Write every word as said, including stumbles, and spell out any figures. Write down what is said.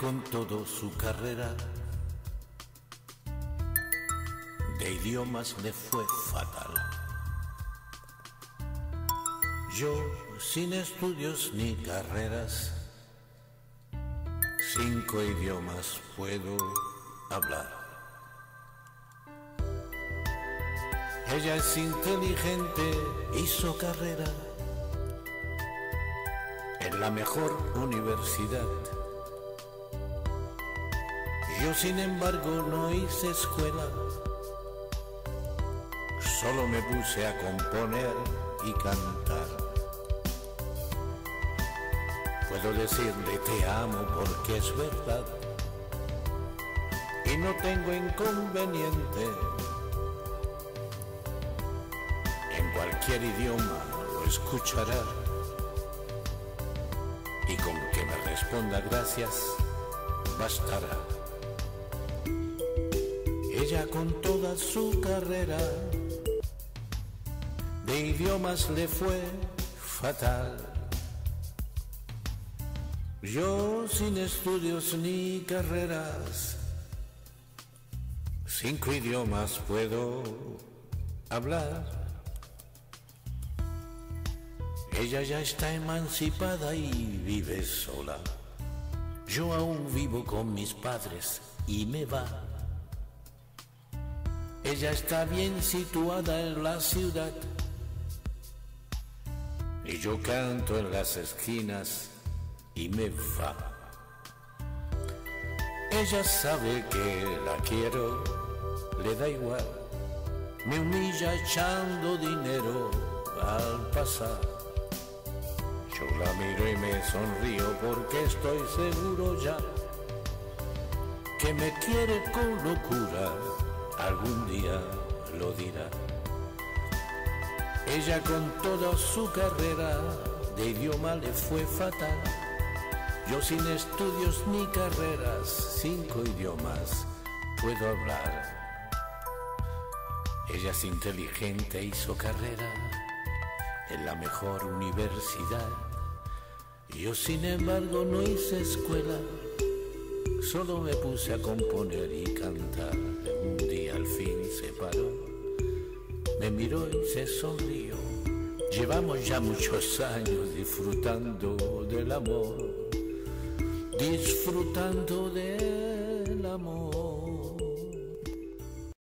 con todo su carrera de idiomas le fue fatal. Yo, sin estudios ni carreras, cinco idiomas puedo hablar. Ella es inteligente, hizo carrera en la mejor universidad. Yo, sin embargo, no hice escuela, solo me puse a componer y cantar. Puedo decirle te amo porque es verdad y no tengo inconveniente. En cualquier idioma lo escuchará y con que me responda gracias bastará. Ella, con toda su carrera de idiomas, le fue fatal. Yo, sin estudios ni carreras, cinco idiomas puedo hablar. Ella ya está emancipada y vive sola. Yo aún vivo con mis padres y me va. Ella está bien situada en la ciudad y yo canto en las esquinas y me va. Ella sabe que la quiero, le da igual, me humilla echando dinero al pasar. Yo la miro y me sonrío porque estoy seguro ya que me quiere con locura, algún día lo dirá. Ella, con toda su carrera de idioma, le fue fatal. Yo, sin estudios ni carreras, cinco idiomas puedo hablar. Ella es inteligente, hizo carrera en la mejor universidad. Yo, sin embargo, no hice escuela, solo me puse a componer y cantar. Un día al fin se paró, me miró y se sonrió. Llevamos ya muchos años disfrutando del amor, disfrutando del amor.